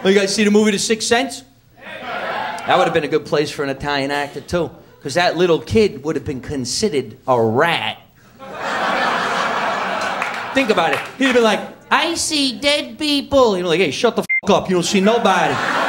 Oh, you guys see the movie The Sixth Sense? That would have been a good place for an Italian actor, too. Because that little kid would have been considered a rat. Think about it. He'd have been like, I see dead people. You're like, hey, shut the f*** up. You don't see nobody.